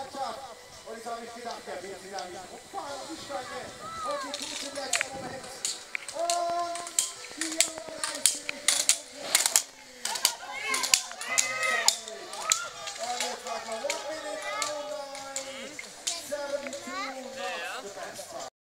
Mannschaft. Und jetzt habe ich gedacht, der wird wieder nicht umfahren, die Steine. Und die tut